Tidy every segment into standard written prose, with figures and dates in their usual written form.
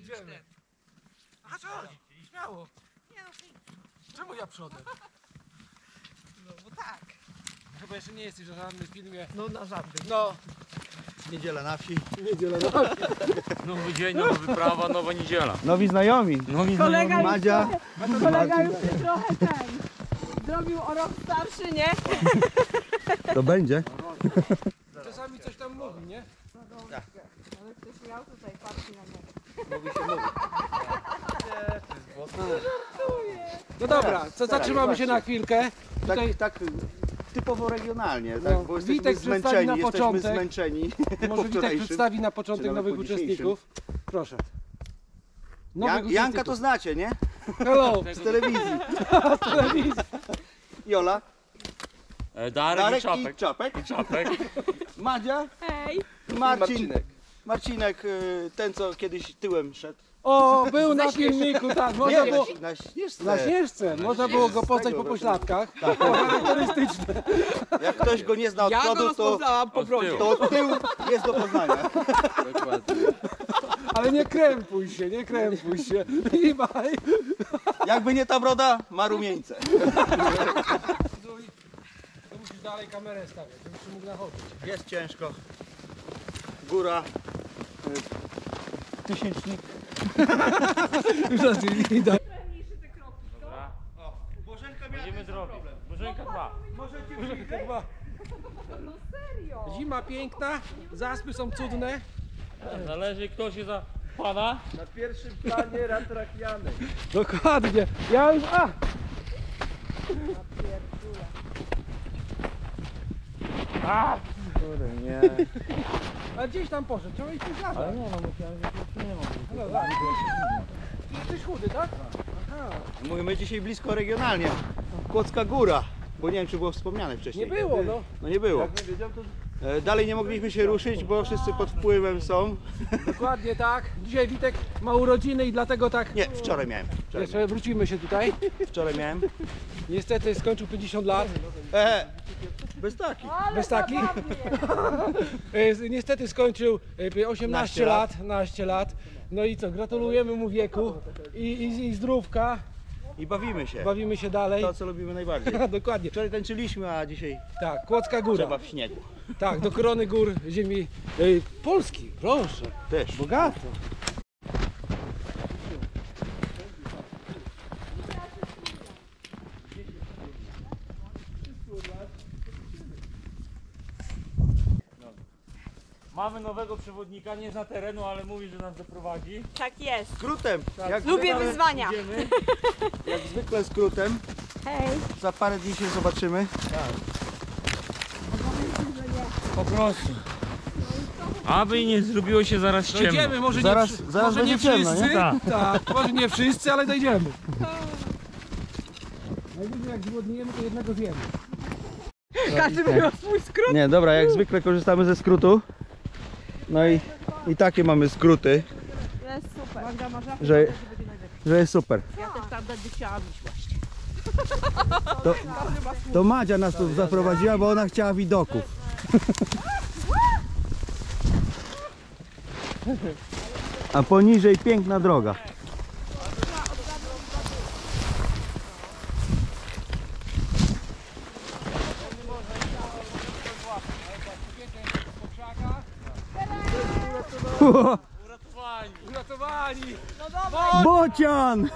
Idziemy. A co? Śmiało. Czemu ja przodem? No bo tak. Chyba jeszcze nie jesteś na żadnym filmie. No na żadnym. No. Niedziela na wsi. Niedziela na wsi. Nowy dzień, nowa wyprawa, nowa niedziela. Nowi znajomi. Kolega Madzia. Kolega już się trochę zrobił o rok starszy, nie? To będzie. Czasami coś tam mówi, nie? Ale ktoś miał tutaj, patrzy na mnie. Mówi się mówi. No dobra, co zatrzymamy się na chwilkę. Tak, Tutaj tak typowo regionalnie, No, tak, bo jesteśmy Witek przedstawi zmęczeni, na jesteśmy początek. zmęczeni może po Witek wczorajszym. przedstawi na czy początek nawet nowych po dzisiejszym. uczestników. Proszę. Janka to znacie, nie? Hello, Z telewizji. z telewizji. Jola, Darek Darek i Czapek. Czapek. Madzia, Hej! Marcinek, ten co kiedyś tyłem szedł. O, był na filmiku, tak. Można było, na Śnieżce. na Śnieżce. Można było go poznać po pośladkach. Charakterystyczne. Jak ktoś go nie zna od Ja go przodu, to, rozpoznałam po brodzie. to od tyłu jest do poznania. Ale nie krępuj się, nie krępuj się. I baj. Jakby nie ta broda, ma rumieńce. To musisz dalej kamerę stawiać, żebyś się mógł nachodzić. Jest ciężko. Góra. Tysięcznik. Już raz nie widać. Dobra. Będziemy zrobić. Bożenka 2. No serio! Zima piękna, zaspy są cudne. Zależy kto się za pana. Na pierwszym planie ratrakiany. Dokładnie. Ja już. A! Nie. A gdzieś tam poszedł, trzeba iść tu Ale nie, no myślałem, że nie ma. Ty jesteś chudy, tak? Aha. Mówimy dzisiaj blisko regionalnie. Kłodzka Góra. Bo nie wiem, czy było wspomniane wcześniej. Nie było, no. No nie było. Dalej nie mogliśmy się ruszyć, bo wszyscy pod wpływem są. Dokładnie tak. Dzisiaj Witek ma urodziny i dlatego tak. Nie, wczoraj miałem. Jeszcze wrócimy się tutaj. Wczoraj miałem. Niestety skończył 50 lat. Bez taki. Bez takich. Niestety skończył 18 lat. 18 lat. No i co, gratulujemy mu wieku i zdrówka. I bawimy się. Bawimy się dalej. To, co lubimy najbardziej. Dokładnie. Wczoraj tańczyliśmy, a dzisiaj Tak, Kłodzka Góra. trzeba w śniegu. Tak, do korony gór ziemi Polski. Proszę. Też. Bogato. Mamy nowego przewodnika, nie zna terenu, ale mówi, że nas doprowadzi. Tak jest. Skrótem. Jak Lubię zwykle- wyzwania. Idziemy. Jak zwykle skrótem. Hej! Za parę dni się zobaczymy. Po prostu. Aby nie zrobiło się zaraz ciemno. Dojdziemy, może Zaraz- nie, zaraz może nie będzie ciemno, wszyscy. nie? Tak, może nie wszyscy, ale dojdziemy. Najwyżej jak zgłodniejemy, to jednego zjemy. Każdy by miał swój skrót. Nie, dobra, jak zwykle korzystamy ze skrótu. No i takie mamy skróty, Jest super. Magda, masz że jest super. Ja też tam będę chciała iść właśnie. To Madzia nas tu zaprowadziła, bo ona chciała widoków. A poniżej piękna droga. Uratowani. Uratowani. No dobra, Bocian!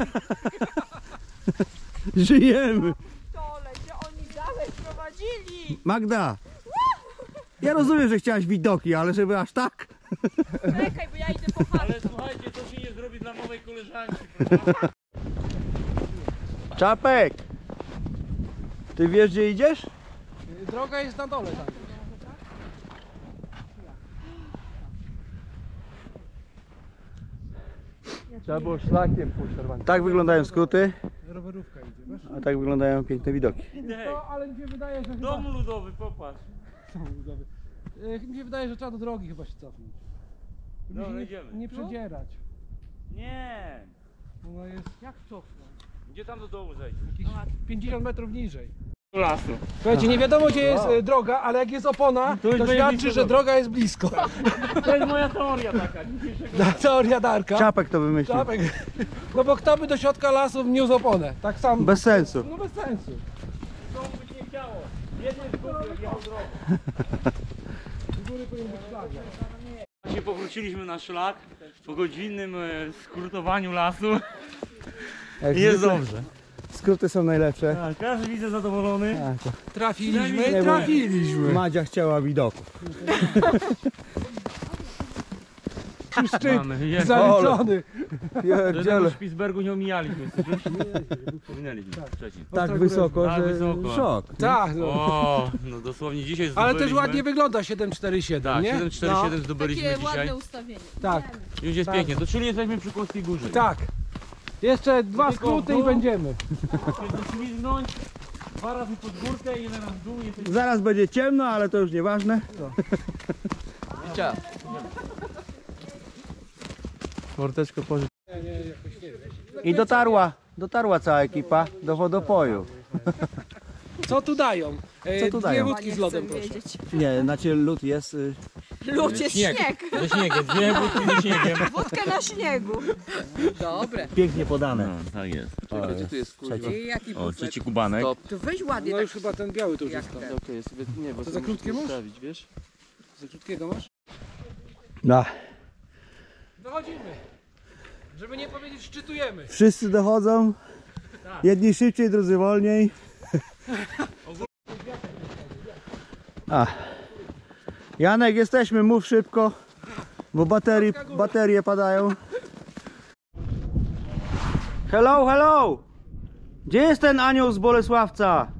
Żyjemy! Tole, gdzie oni dalej prowadzili? Magda! Ja rozumiem, że chciałaś widoki, ale żeby aż tak? Czekaj, bo ja idę po chatę. Ale słuchajcie, to się nie zrobi dla nowej koleżanki, prawda? Czapek! Ty wiesz, gdzie idziesz? Droga jest na dole tam. Trzeba było szlakiem pójść normalnie. Tak wyglądają skróty, Rowerówka idzie, wiesz? a tak wyglądają piękne widoki. No, ale mi się wydaje, że chyba... Dom ludowy, popatrz. Mi się wydaje, że trzeba do drogi chyba się cofnąć. Żeby Dobra, się idziemy. nie przedzierać. Nie. Ona jest Jak cofnąć? Gdzie tam do domu zejdzie? jakieś 50 metrów niżej. lasu. Słuchajcie, nie wiadomo gdzie jest droga, ale jak jest opona, To już to będzie świadczy, blisko że drogi. droga jest blisko. To jest moja teoria taka dzisiejszego. Ta teoria Darka. Czapek to wymyślił. Czapek. No bo kto by do środka lasu wniósł oponę? Tak samo. Bez sensu. No bez sensu. To by się nie chciało. Jeden z góry jechał drogą. Z góry powinien być flaga. Właśnie powróciliśmy na szlak po godzinnym skrótowaniu lasu. Jak Jest zwykle dobrze. Skróty są najlepsze. Tak, każdy widzę zadowolony. Tak, to Trafiliśmy, Nie, bo- trafiliśmy. Madzia chciała widoków. Szczyt Mamy, jest. zaliczony. Żadnego Spitsbergu nie omijaliśmy. Pominęliśmy wcześniej. Tak wysoko, Tak że wysoko. szok. Tak, no. O, no dosłownie dzisiaj Ale zdobyliśmy. też ładnie wygląda 747, Tak, nie? 747 zdobyliśmy Takie dzisiaj. ładne ustawienie. Tak, Już jest Tak. pięknie. To czyli jesteśmy przy Kłodzkiej Górze. tak. Jeszcze dwa Tylko skróty w i dół. będziemy. Kiedy ślizgnąć, 2 razy pod górkę i jeden raz w dół. Jesteśmy... Zaraz będzie ciemno, ale to już nieważne. Worteczko pożyć. I dotarła cała ekipa do wodopoju. Co tu dają? Co tu dają? Dwie wódki z lodem, Chcę proszę. wiedzieć. Nie, znaczy lód jest... Lód jest śnieg. Ze śniegiem, dwie budki ze śniegiem. Wódkę na śniegu. Dobre. pięknie podane. No, tak jest. Gdzie tu jest kurwa? Jaki O, trzeci kubanek. To weź ładnie No tak. już chyba ten biały to już Jak jest tam. ten. Okej, sobie nie, bo To za krótkie masz? ustawić, wiesz? Za krótkiego masz? No. Dochodzimy. Żeby nie powiedzieć szczytujemy. Wszyscy dochodzą. Jedni szybciej, drudzy wolniej. A. Janek, jesteśmy, mów szybko, bo baterie padają. Hello, hello! Gdzie jest ten anioł z Bolesławca?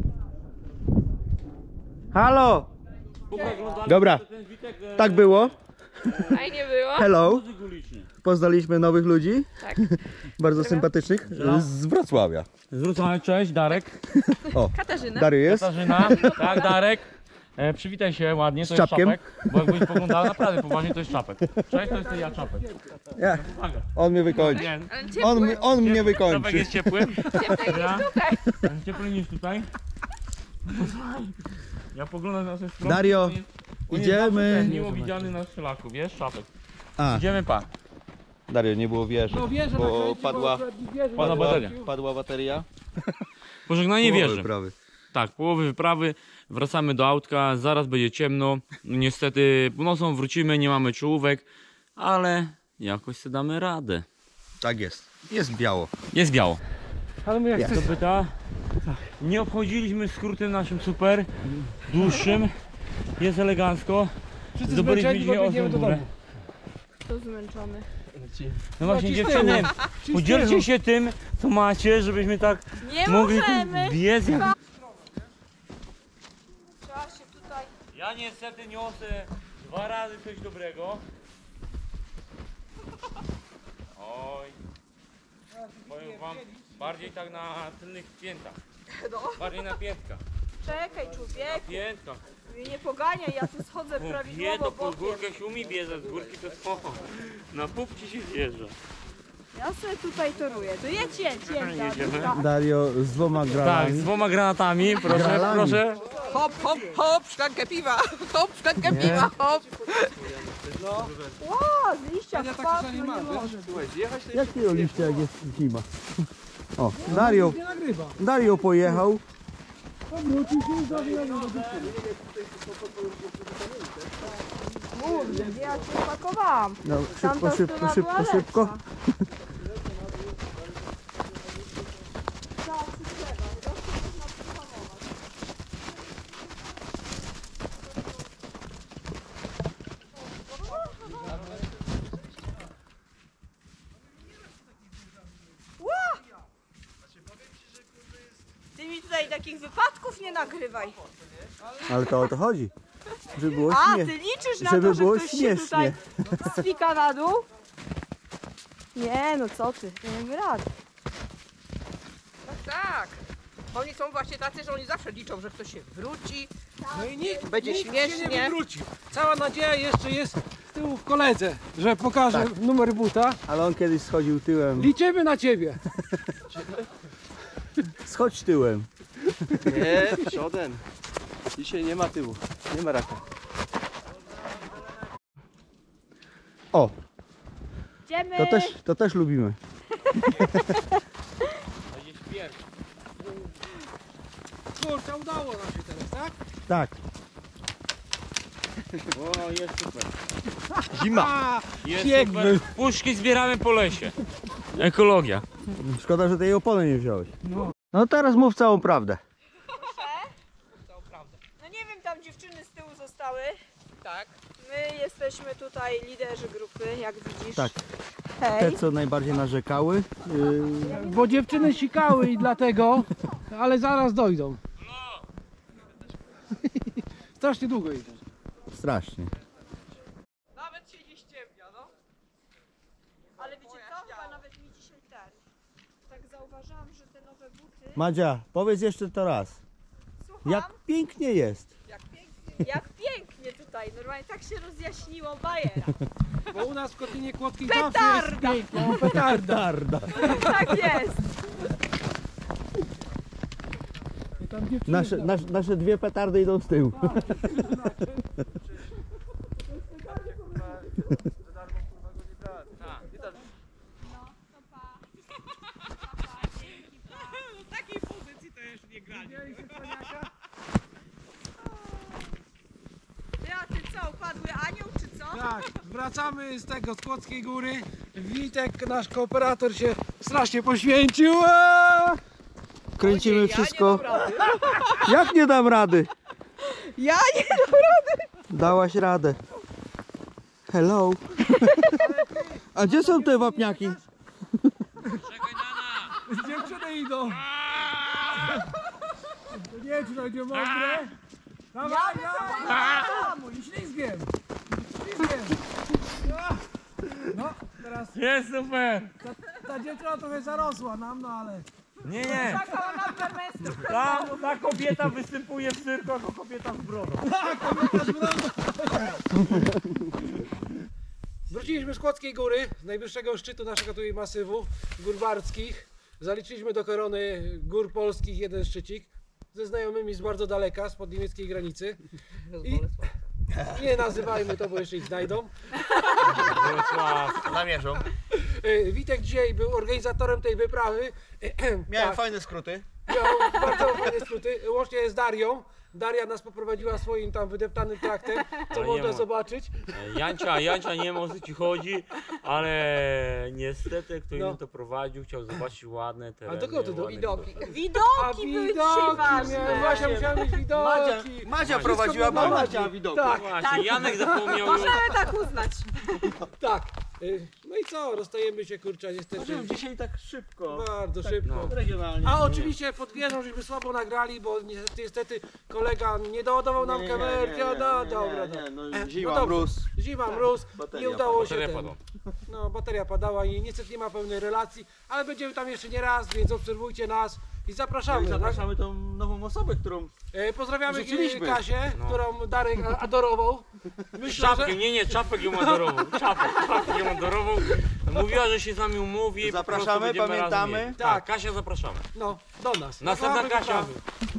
Halo! Dobra, tak było. Fajnie było. Hello. Poznaliśmy nowych ludzi. Tak. Bardzo sympatycznych. Z Wrocławia. Zwrócamy, cześć, Darek. O, Katarzyna. Dariusz jest. Katarzyna. Tak, Darek. Przywitaj się ładnie, to Z jest czapkiem. Czapek. Bo jakbyś poglądała naprawdę poważnie, to jest Czapek. Cześć, to jest ja Czapek. Ja, Uwaga. on mnie wykończy. Nie, Ale ciepły. On mnie Czapek wykończy. jest ciepły. Ciepłej niż tutaj. Cieplej niż tutaj. Ja poglądam na nasze strony. Dario, on jest idziemy. zawsze ten Miło widziany na szlaku, wiesz, Czapek. A. Idziemy, pa. Dario, nie było wieży. No wierzę Bo na kręci, padła- akurat nikt wierzy padła nie bateria. wrócił. Padła bateria. Pożegnanie wieży. Prawy. Tak, połowy wyprawy, wracamy do autka, zaraz będzie ciemno. Niestety nocą wrócimy, nie mamy czołówek, ale jakoś sobie damy radę. Tak jest. Jest biało. Jest biało. Ale my jak Jest. chcesz... To pyta. Nie obchodziliśmy skrótem naszym super, dłuższym. Jest elegancko. Wszyscy Zdobyliśmy zmęczeni, bo dzisiaj biegniemy do osiem górę. domu. To zmęczony. No właśnie ci z dziewczyny, tyłu. Ci z podzielcie tyłu. się tym, co macie, żebyśmy tak Nie mogli możemy. biec. Jak... Trzeba się tutaj... Ja niestety niosę 2 razy coś dobrego. Oj. Powiem wam, bardziej tak na tylnych piętach. Bardziej na piętkach. Czekaj, człowieku. Piętkach. Mnie nie poganiaj, ja tu schodzę Wie, prawidłowo to pod bokiem. górkę się umie bierze, z górki to spoko. Na pupci się zjeżdża. Ja sobie tutaj toruję. To jedź. Jedziemy. Dario z 2 Tak, granami. z 2 granatami, proszę, Granami. proszę. Hop, hop, hop, szklankę piwa. Hop, szklankę piwa, hop. Ło, z liścia Ja tak wpadł, nie no mam, nie wiesz? może. Słuchaj, zjechać to Jak ty liście, jak jest zima? O, Dario, Nie nagrywa. Dario pojechał. Wrócił się i zawijał. Kurde, ja się pakowałam. No, Tamta szybko, strona szybko, była szybko, szybko. lepsza. Ty mi tutaj takich wypadków nie nagrywaj. Ale to o to chodzi. Żeby było A, śmiech. ty liczysz na Żeby to, że było ktoś się śmiesznie. tutaj spika na dół? Nie, no co ty, nie mamy rady. tak. Oni są właśnie tacy, że oni zawsze liczą, że ktoś się wróci. No i nikt, Będzie nikt się nie śmiesznie. wywrócił. Cała nadzieja jeszcze jest z tyłu w koledze, że pokaże numer buta. Ale on kiedyś schodził tyłem. Liczymy na ciebie. Schodź tyłem. Nie, przodem. Dzisiaj nie ma tyłu, nie ma raka. O, Idziemy! to też lubimy. Kurczę, udało nam się teraz, tak? Tak. O, jest super. Zima. Jest Śnieg super. był. Puszki zbieramy po lesie. Ekologia. Szkoda, że tej opony nie wziąłeś. No teraz mów całą prawdę. No nie wiem, tam dziewczyny z tyłu zostały. Tak. My jesteśmy tutaj liderzy grupy, jak widzisz. Tak. Hej. Te, co najbardziej narzekały. Bo dziewczyny sikały i dlatego, ale zaraz dojdą. Strasznie długo idą. Strasznie. Nawet się nie ściemnia, no. Ale wiecie co? Chyba nawet mi dzisiaj tak zauważyłam, że te nowe buty... Madzia, powiedz jeszcze to raz. Słucham? Jak pięknie jest. Jak pięknie tutaj. Normalnie tak się rozjaśniło bajera. Bo u nas w Kotlinie Kłodzkiej Petarda! zawsze jest piękno. Petarda. Darda. Tak jest. I tam dziewczyny Nasze dwie petardy idą z tyłu. W takiej pozycji to już nie grali. A ty co, upadły anioł czy co? Tak, wracamy z tego, z Kłodzkiej Góry. Witek, nasz kooperator, się strasznie poświęcił. Kręcimy Ja wszystko. nie dam rady. Jak nie dam rady? Ja nie. Dałaś radę. Hello. A gdzie są te wapniaki? Czekaj, Nana. Dziewczyny idą. To nie wiem, czy to będzie mądre. Dawaj, dawaj. Ślizgiem. Ślizgiem. No, teraz Jest super. ta dziewczyna trochę zarosła nam, no ale... Nie, nie. Czekała na permestru. Ta kobieta występuje w cyrku jako kobieta z brodą. Wróciliśmy z Kłodzkiej Góry, z najwyższego szczytu naszego tutaj masywu, gór barskich. Zaliczyliśmy do korony gór polskich jeden szczycik ze znajomymi z bardzo daleka, spod niemieckiej granicy. I nie nazywajmy to, bo jeszcze ich znajdą. Namierzą. Witek dzisiaj był organizatorem tej wyprawy. Miałem Tak, fajne skróty. miał bardzo fajne skróty, łącznie z Darią. Daria nas poprowadziła swoim tam wydeptanym traktem, co Ale nie można ma. zobaczyć. Jancia nie wiem o co ci chodzi, ale niestety ktoś No. mi to prowadził, chciał zobaczyć ładne tereny. do kogo ty do ładne Widoki. Widoki były dzisiaj ważne. miałem, Właśnie musiałem mieć widoki. Madzia prowadziła, bo Madzia widoki. Tak, Właśnie, Janek zapomniał już. Możemy tak uznać. tak. No i co, rozstajemy się, kurczę, niestety Dzisiaj tak szybko. bardzo szybko. Regionalnie. A oczywiście pod wieżą żeśmy słabo nagrali, bo niestety kolega nie doładował nam kamerki. No dobra, Zima, dobrze. mróz. Zima, mróz, bateria nie udało się Bateria ten. padła. No, bateria padała i niestety nie ma pełnej relacji, ale będziemy tam jeszcze nie raz, więc obserwujcie nas i zapraszamy. Zapraszamy tą nową osobę, którą... Pozdrawiamy Rzuciliśmy. Kasię, którą Darek adorował. Myślę, Czapkę, nie, czapek ją adorował. Czapek ją adorował. Mówiła, że się z nami umówi. po Zapraszamy, prostu będziemy pamiętamy. razem jeździć. Tak. Tak, Kasia zapraszamy. no, do nas. Następna Zapraszamy Kasia. do